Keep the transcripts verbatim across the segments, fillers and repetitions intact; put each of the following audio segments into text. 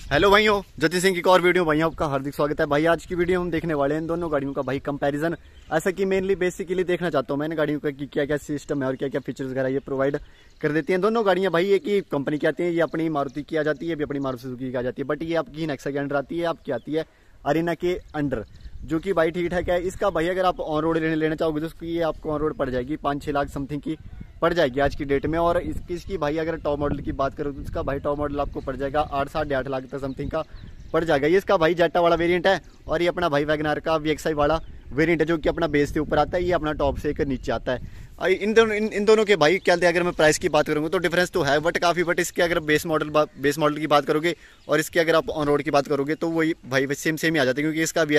Hello भाइयों, जतिन सिंह की एक और वीडियो भाइयों आपका हार्दिक स्वागत है। भाई आज की वीडियो हम देखने वाले हैं इन दोनों गाड़ियों का भाई कंपैरिजन। ऐसा कि मेनली बेसिकली देखना चाहता हूँ मैं इन गाड़ियों का कि क्या क्या सिस्टम है और क्या क्या फीचर्स वगैरह ये प्रोवाइड कर देती हैं। दोनों गाड़ियां भाई एक ही कंपनी की आती है, ये अपनी मारुति की आ जाती है, भी अपनी मारुति सुजुकी की आ जाती है, बट ये आपकी नेक्सा के अंडर आती है, आपकी आती है अरीना के अंडर, जो कि भाई ठीक ठाक है। इसका भाई अगर आप ऑन रोड लेना चाहोगे तो उसकी ये आपको ऑन रोड पड़ जाएगी पाँच छः लाख समथिंग की पड़ जाएगी आज की डेट में। और इसकी इसकी भाई अगर टॉप मॉडल की बात करो तो इसका भाई टॉप मॉडल आपको पड़ जाएगा आठ साढ़े आठ लाख तक समथिंग का पड़ जाएगा। ये इसका भाई जेटा वाला वेरिएंट है और ये अपना भाई वैगनार का वी एक्स आई वाला वेरिएंट है, जो कि अपना बेस से ऊपर आता है, ये अपना टॉप से एक नीचे आता है। इन दोनों इन, इन दोनों के भाई क्या अगर मैं प्राइस की बात करूँगा तो डिफरेंस तो है बट काफ़ी, बट इसके अगर बेस मॉडल बेस मॉडल की बात करोगे और इसके अगर आप ऑन रोड की बात करोगे तो वही भाई सेम सेम ही आ जाते हैं, क्योंकि इसका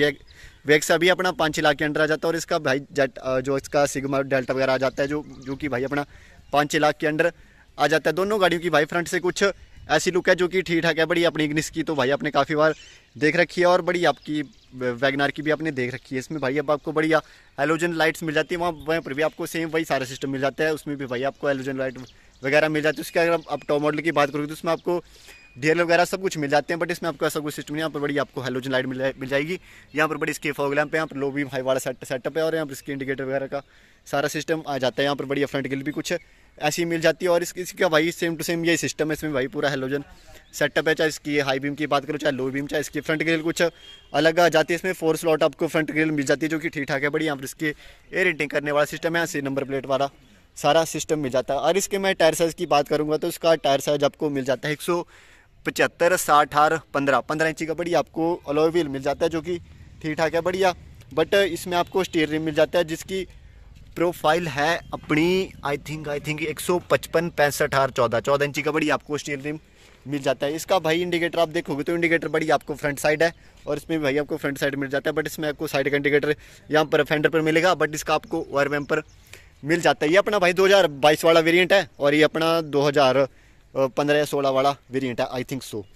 वी एक्स अभी अपना पाँच छः लाख के अंडर आ जाता है और इसका भाई जेट जो इसका सिग्मा डेल्टा वगैरह आ जाता है, जो जो कि भाई अपना पाँच छः लाख के अंडर आ जाता है। दोनों गाड़ियों की भाई फ्रंट से कुछ ऐसी लुक है जो कि ठीक ठाक है। बड़ी अपनी इग्निस की तो भाई आपने काफ़ी बार देख रखी है और बड़ी आपकी वैगनार की भी आपने देख रखी है। इसमें भाई अब आपको बढ़िया हेलोजन लाइट्स मिल जाती है, वहाँ वहाँ पर भी आपको सेम वही सारा सिस्टम मिल जाता है, उसमें भी भाई आपको हेलोजन लाइट वगैरह मिल जाती है। उसके अगर आप टॉप मॉडल की बात करोगे तो उसमें आपको डीएल वगैरह सब कुछ मिल जाते हैं, बट इसमें आपको ऐसा कोई सिस्टम नहीं। यहाँ पर बड़ी आपको हेलोजन लाइट मिल मिल जाएगी, यहाँ पर बड़ी इसके फॉग लैंप है, यहाँ पर लो बीम हाई वाला सेट सेटअप है और यहाँ पर इसके इंडिकेटर वगैरह का सारा सिस्टम आ जाता है। यहाँ पर बढ़िया फ्रंट ग्रिल भी कुछ ऐसी मिल जाती है और इस, इसका भाई सेम टू सेम यही सिस्टम है। इसमें भाई पूरा हेलोजन सेटअप है, चाहे इसकी हाई बीम की बात करो चाहे लो बीम, चाहे इसकी फ्रंट ग्रिल कुछ अलग आ जाती है। इसमें फोर स्लॉट आपको फ्रंट ग्रिल मिल जाती है जो कि ठीक ठाक है। बड़ी यहाँ पर इसके एयर इंटिंग करने वाला सिस्टम है, यहाँ से नंबर प्लेट वाला सारा सिस्टम मिल जाता है। और इसके मैं टायर साइज़ की बात करूँगा तो इसका टायर साइज आपको मिल जाता है एक सौ पचहत्तर साठ आर पंद्रह पंद्रह इंची का बड़ी आपको अलॉय व्हील मिल जाता है, जो कि ठीक ठाक है बढ़िया। बट इसमें आपको स्टीयर रिम मिल जाता है जिसकी प्रोफाइल है अपनी आई थिंक आई थिंक एक सौ पचपन पैंसठ आर चौदह चौदह इंची का बड़ी आपको स्टीयर रिम मिल जाता है। इसका भाई इंडिकेटर आप देखोगे तो इंडिकेटर बड़ी आपको फ्रंट साइड है और इसमें भाई आपको फ्रंट साइड मिल जाता है, बट इसमें आपको साइड का इंडिकेटर यहाँ पर फेंडर पर मिलेगा, बट इसका आपको ओवर वैम पर मिल जाता है। ये अपना भाई दो हज़ार बाईस वाला वेरिएंट है और ये अपना दो हज़ार पंद्रह या सोलह वाला वेरिएंट है आई थिंक सो।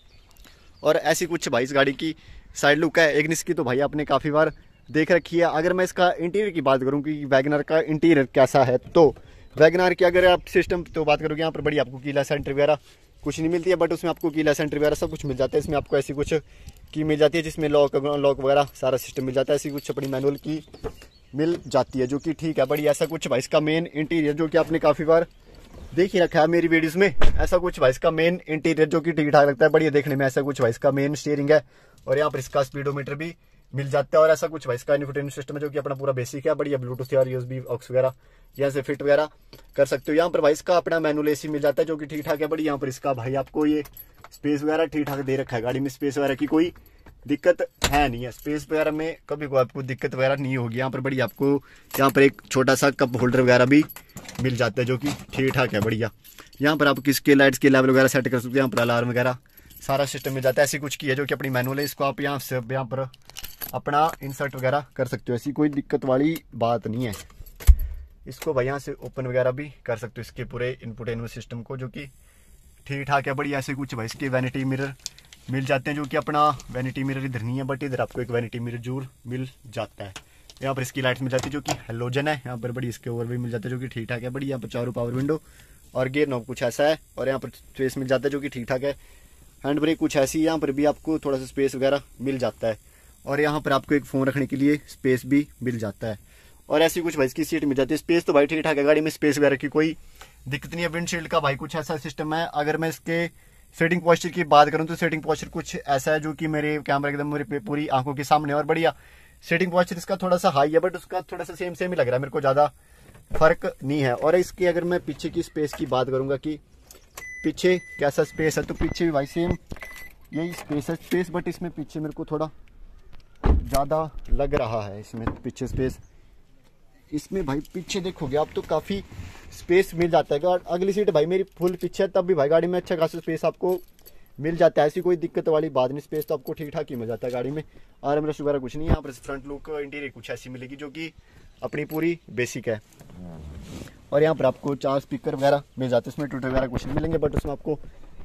और ऐसी कुछ भाई इस गाड़ी की साइड लुक है। इग्निस की तो भाई आपने काफ़ी बार देख रखी है। अगर मैं इसका इंटीरियर की बात करूँ कि वैगनर का इंटीरियर कैसा है, तो वैगनर की अगर आप सिस्टम तो बात करोगे यहाँ पर बड़ी आपको कीला सेंटर वगैरह कुछ नहीं मिलती है, बट उसमें आपको कीला सेंटर वगैरह सब कुछ मिल जाता है। इसमें आपको ऐसी कुछ की मिल जाती है जिसमें लॉक लॉक वगैरह सारा सिस्टम मिल जाता है। ऐसी कुछ अपनी मैनुअल की मिल जाती है जो कि ठीक है बड़ी। ऐसा कुछ भाई इसका मेन इंटीरियर जो कि आपने काफ़ी बार देख ही रखा है मेरी वीडियोस में, ऐसा कुछ भाई इसका मेन इंटीरियर जो कि ठीक ठाक लगता है बढ़िया देखने में। ऐसा कुछ भाई इसका मेन स्टीयरिंग है और यहाँ पर इसका स्पीडोमीटर भी मिल जाता है। और ऐसा कुछ भाई इसका इन्फोटेनमेंट सिस्टम है जो कि अपना पूरा बेसिक है, बढ़िया ब्लूटूथ और यूएसबी ऑक्स वगैरह यहाँ से फिट वगैरह कर सकते हो। यहाँ पर भाई इसका अपना मैनुअल एसी मिल जाता है जो कि ठीक ठाक है बड़ी। यहाँ पर इसका भाई आपको ये स्पेस वगैरह ठीक ठाक दे रखा है, गाड़ी में स्पेस वगैरह की कोई दिक्कत है नहीं है, स्पेस वगैरह में कभी कोई आपको दिक्कत वगैरह नहीं होगी। यहाँ पर बड़ी आपको यहाँ पर एक छोटा सा कप होल्डर वगैरह भी मिल जाता है जो कि ठीक ठाक है बढ़िया। यहाँ पर आप किसके लाइट्स के लेवल वगैरह सेट कर सकते हो, यहाँ पर अलार्म वगैरह सारा सिस्टम मिल जाता है। ऐसी कुछ की है जो कि अपनी मैनुअल है, इसको आप यहाँ से यहाँ पर अपना इंसर्ट वगैरह कर सकते हो, ऐसी कोई दिक्कत वाली बात नहीं है। इसको भाई यहाँ से ओपन वगैरह भी कर सकते हो इसके पूरे इनपुटेनमेंट सिस्टम को, जो कि ठीक ठाक है बढ़िया। ऐसे कुछ भाई इसके वैनिटी मिरर मिल जाते हैं जो कि अपना वैनिटी मिरर इधर नहीं है, बट इधर आपको एक वैनिटी मिरर जरूर मिल जाता है। यहाँ पर इसकी लाइट्स मिल जाती है जो कि हेलोजन है, यहाँ पर बड़ी इसके ओवर भी मिल जाता है जो कि ठीक ठाक है बड़ी। यहाँ पर चारों पावर विंडो और गियर नॉब कुछ ऐसा है और यहाँ पर स्पेस मिल जाता है जो कि ठीक ठाक है। हैंड ब्रेक कुछ ऐसी, यहाँ पर भी आपको थोड़ा सा स्पेस वगैरह मिल जाता है और यहाँ पर आपको एक फ़ोन रखने के लिए स्पेस भी मिल जाता है। और ऐसी कुछ भाई इसकी सीट मिल जाती है। स्पेस तो भाई ठीक ठाक है, गाड़ी में स्पेस वगैरह की कोई दिक्कत नहीं है। विंडशील्ड का भाई कुछ ऐसा सिस्टम है। अगर मैं इसके सेटिंग पोस्चर की बात करूँ तो सेटिंग पोस्चर कुछ ऐसा है जो कि मेरे कैमरा एकदम मेरे पूरी आंखों के सामने और बढ़िया सेटिंग पोस्चर इसका थोड़ा सा हाई है, बट उसका थोड़ा सा सेम सेम ही लग रहा है मेरे को, ज़्यादा फर्क नहीं है। और इसकी अगर मैं पीछे की स्पेस की बात करूँगा कि पीछे कैसा स्पेस है, तो पीछे भी भाई सेम यही स्पेस है स्पेस, बट इसमें पीछे मेरे को थोड़ा ज़्यादा लग रहा है इसमें पीछे स्पेस। इसमें भाई पीछे देखोगे आप तो काफ़ी स्पेस मिल जाता है। अगली सीट भाई मेरी फुल पीछे है, तब भी भाई गाड़ी में अच्छा खासा स्पेस आपको मिल जाता है, ऐसी कोई दिक्कत वाली बात नहीं। स्पेस तो आपको ठीक ठाक ही मिल जाता है गाड़ी में, आर्म रेस्ट वगैरह कुछ नहीं है। यहाँ पर फ्रंट लुक इंटीरियर कुछ ऐसी मिलेगी जो कि अपनी पूरी बेसिक है। और यहाँ पर आपको चार स्पीकर वगैरह मिल जाते हैं, उसमें ट्विटर वगैरह कुछ नहीं मिलेंगे, बट उसमें आपको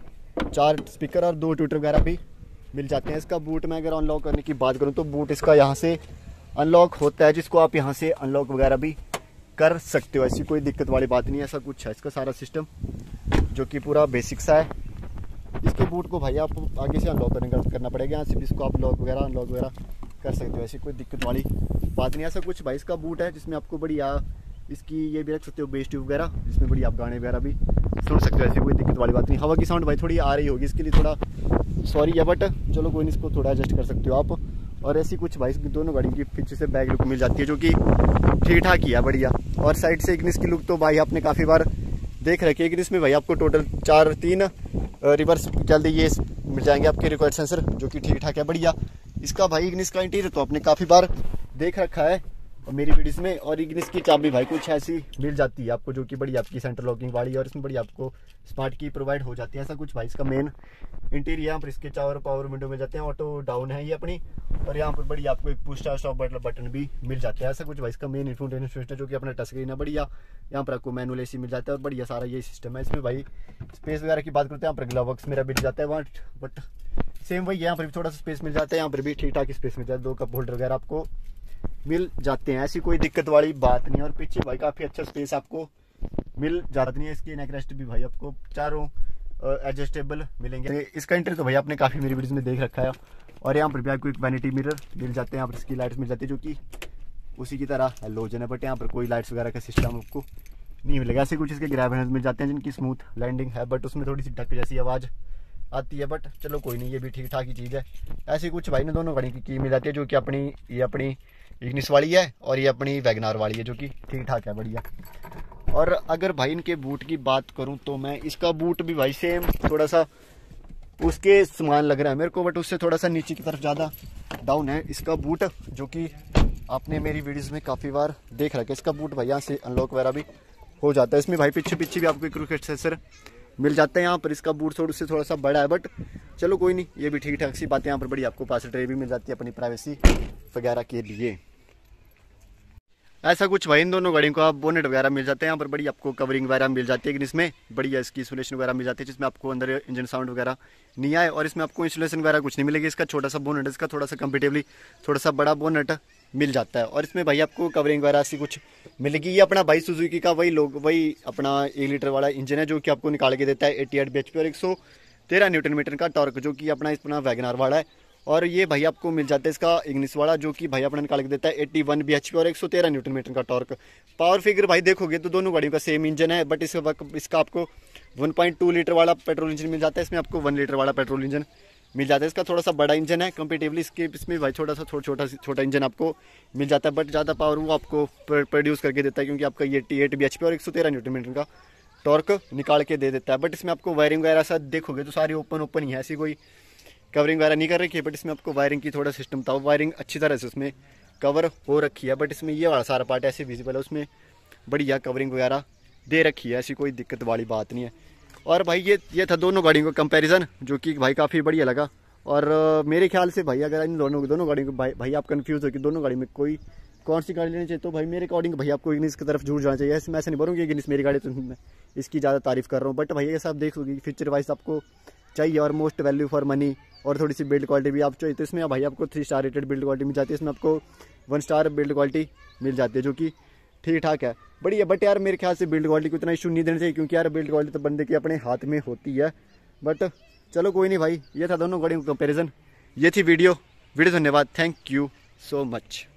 चार स्पीकर और दो ट्विटर वगैरह भी मिल जाते हैं। इसका बूट में अगर अनलॉक करने की बात करूँ तो बूट इसका यहाँ से अनलॉक होता है, जिसको आप यहाँ से अनलॉक वगैरह भी कर सकते हो, ऐसी कोई दिक्कत वाली बात नहीं है। ऐसा कुछ है इसका सारा सिस्टम जो कि पूरा बेसिक सा है। इसके बूट को भाई आप आगे से अनलॉक करना पड़ेगा, यहाँ से भी इसको आप लॉक वगैरह अनलॉक वगैरह कर सकते हो, ऐसी कोई दिक्कत वाली बात नहीं। ऐसा कुछ भाई इसका बूट है जिसमें आपको बढ़िया इसकी ये भी रख सकते हो बेस ट्यूब वगैरह, जिसमें बढ़िया आप गाने वगैरह भी सुन सकते हो, ऐसी कोई दिक्कत वाली बात नहीं। हवा की साउंड भाई थोड़ी आ रही होगी, इसके लिए थोड़ा सॉरी है, बट चलो कोई नहीं, इसको थोड़ा एडजस्ट कर सकते हो आप। और ऐसी कुछ भाई दोनों गाड़ियों की पीछे से बैक लुक मिल जाती है जो कि ठीक ठाक ही है, बढ़िया। और साइड से इग्निस की लुक तो भाई आपने काफ़ी बार देख रखी है। इग्निस में भाई आपको टोटल चार तीन रिवर्स जल्दी ये मिल जाएंगे आपके रिकॉर्ड सेंसर, जो कि ठीक ठाक है, बढ़िया। इसका भाई इग्निस का इंटीरियर तो आपने काफ़ी बार देख रखा है और मेरी वीडियोस में। और इग्निस की चाबी भाई कुछ ऐसी मिल जाती है आपको जो कि बड़ी आपकी सेंटर लॉकिंग वाली, और इसमें बड़ी आपको स्मार्ट की प्रोवाइड हो जाती है। ऐसा कुछ भाई इसका मेन इंटीरियर। यहाँ पर इसके चार पावर विंडो मिल जाते हैं, ऑटो डाउन है ये अपनी, और यहाँ पर बड़ी आपको एक पुश स्टॉप बटन भी मिल जाता है। ऐसा कुछ भाई इसका मेन इंफोटेनमेंट सिस्टम जो कि अपना टच स्क्रीन है, बढ़िया। यहाँ पर आपको मैनुअल एसी मिल जाता है और बढ़िया सारा ये सिस्टम है। इसमें भाई स्पेस वगैरह की बात करते हैं, यहाँ पर ग्लव बॉक्स मेरा मिल जाता है वहाँ, बट सेम वही यहाँ पर भी थोड़ा सा स्पेस मिल जाता है, यहाँ पर भी ठीक ठाक स्पेस मिल जाता है, दो कप होल्डर वगैरह आपको मिल जाते हैं, ऐसी कोई दिक्कत वाली बात नहीं। और पीछे भाई काफ़ी अच्छा स्पेस आपको मिल जाता नहीं है। इसकी नेक रेस्ट भी भाई आपको चारों एडजस्टेबल मिलेंगे। इसका इंटीरियर तो भाई आपने काफ़ी मेरी वीडियोस में देख रखा है। और यहाँ पर भी आपको एक वैनिटी मिरर मिल जाते हैं, यहाँ पर इसकी लाइट्स मिल जाती है जो कि उसी की तरह हेलोजन है, बट यहाँ पर कोई लाइट्स वगैरह का सिस्टम आपको नहीं मिलेगा। ऐसे कुछ इसके ग्रैब हैंडल्स मिल जाते हैं जिनकी स्मूथ लैंडिंग है, बट उसमें थोड़ी सी ढक जैसी आवाज़ आती है, बट चलो कोई नहीं, ये भी ठीक ठाक ही चीज़ है। ऐसी कुछ भाई ने दोनों गाड़ी की की मिल जाती है, जो कि अपनी ये अपनी इग्निस वाली है और ये अपनी वैगनार वाली है, जो कि ठीक ठाक है, बढ़िया। और अगर भाई इनके बूट की बात करूं तो मैं इसका बूट भी भाई सेम थोड़ा सा उसके समान लग रहा है मेरे को, बट उससे थोड़ा सा नीचे की तरफ ज़्यादा डाउन है इसका बूट, जो कि आपने मेरी वीडियोस में काफ़ी बार देख रखा है। इसका बूट भाई यहाँ से अनलॉक वगैरह भी हो जाता है। इसमें भाई पीछे पीछे भी आपको एक क्रूज सेंसर मिल जाता है। यहाँ पर इसका बूट थोड़ा उससे थोड़ा सा बड़ा है, बट चलो कोई नहीं, ये भी ठीक ठाक सी बात है। यहाँ पर बड़ी आपको पास ट्रे भी मिल जाती है अपनी प्राइवेसी वगैरह के लिए। ऐसा कुछ भाई इन दोनों गाड़ियों को आप बोनेट वगैरह मिल जाते हैं, यहाँ पर बड़ी आपको कवरिंग वगैरह मिल जाती है, इसमें बढ़िया इसकी इंसुलेशन वगैरह मिल जाती है, जिसमें आपको अंदर इंजन साउंड वगैरह नहीं आए। और इसमें आपको इंसुलेशन वगैरह कुछ नहीं मिलेगी। इसका छोटा सा बोनेट, इसका थोड़ा सा कंपेरेटिवली थोड़ा सा बड़ा बोनेट मिल जाता है। और इसमें भाई आपको कवरिंग वगैरह ऐसी कुछ मिलेगी। ये अपना भाई सुजुकी का वही लोग वही अपना एक लीटर वाला इंजन है, जो कि आपको निकाल के देता है eighty eight B H P और एक सौ तेरह न्यूटन मीटर का टॉर्क, जो कि अपना अपना वैगनार वाला है। और ये भाई आपको मिल जाता है इसका इग्निस वाला, जो कि भाई अपना निकाल के देता है इक्यासी बीएचपी और एक सौ तेरह न्यूटन मीटर का टॉर्क। पावर फिगर भाई देखोगे तो दोनों गाड़ियों का सेम इंजन है, बट इस वक्त इसका आपको वन पॉइंट टू लीटर वाला पेट्रोल इंजन मिल जाता है, इसमें आपको वन लीटर वाला पेट्रोल इंजन मिल जाता है। इसका थोड़ा सा बड़ा इंजन है कंपेरेटिवली, इसके इसमें भाई छोटा सा थोड़ा छोटा छोटा इंजन आपको मिल जाता है, बट ज़्यादा पावर वो आपको प्रोड्यूस करके देता है, क्योंकि आपका ये एट्टी एट बीएचपी और एक सौ तेरह न्यूटन मीटर का टॉर्क निकाल के दे देता है। बट इसमें आपको वायरिंग वगैरह सब देखोगे तो सारी ओपन ओपन ही है, ऐसी कोई कवरिंग वगैरह नहीं कर रखी है। बट इसमें आपको वायरिंग की थोड़ा सिस्टम था, वायरिंग अच्छी तरह से उसमें कवर हो रखी है, बट इसमें ये वाला सारा पार्ट ऐसे विजिबल है, उसमें बढ़िया कवरिंग वगैरह दे रखी है, ऐसी कोई दिक्कत वाली बात नहीं है। और भाई ये ये था दोनों गाड़ियों का कंपैरिजन, जो कि भाई काफ़ी बढ़िया लगा। और मेरे ख्याल से भाई अगर इन दोनों दोनों गाड़ियों को भाई भाई आप कंफ्यूज हो कि दोनों गाड़ी में कोई कौन सी गाड़ी लेनी चाहिए, तो भाई मेरे अकॉर्डिंग भाई आपको इग्निस की तरफ जुड़ जाना चाहिए। ऐसे मैं ऐसे नहीं बोलूँगी इग्निस मेरी गाड़ी, तो मैं इसकी ज़्यादा तारीफ कर रहा हूँ, बट भाई ये सब देखोगे फीचर वाइज आपको चाहिए और मोस्ट वैल्यू फॉर मनी, और थोड़ी सी बिल्ड क्वालिटी भी आप चाहिए, तो इसमें भाई आपको three star rated build quality मिल जाती है। इसमें आपको वन स्टार बिल्ड क्वालिटी मिल जाती है, जो कि ठीक ठाक है, बढ़िया। बट यार मेरे ख्याल से बिल्ड क्वालिटी को इतना इशू नहीं देना चाहिए, क्योंकि यार बिल्ड क्वालिटी तो बंदे के अपने हाथ में होती है। बट चलो कोई नहीं भाई, ये था दोनों गाड़ियों का कंपेरिजन, ये थी वीडियो वीडियो धन्यवाद, थैंक यू सो मच।